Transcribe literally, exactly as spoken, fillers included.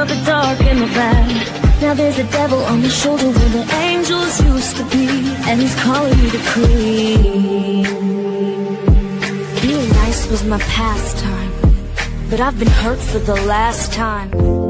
of the dark and the bad. Now there's a devil on the shoulder where the angels used to be, and he's calling me to creep. Being nice was my pastime, but I've been hurt for the last time.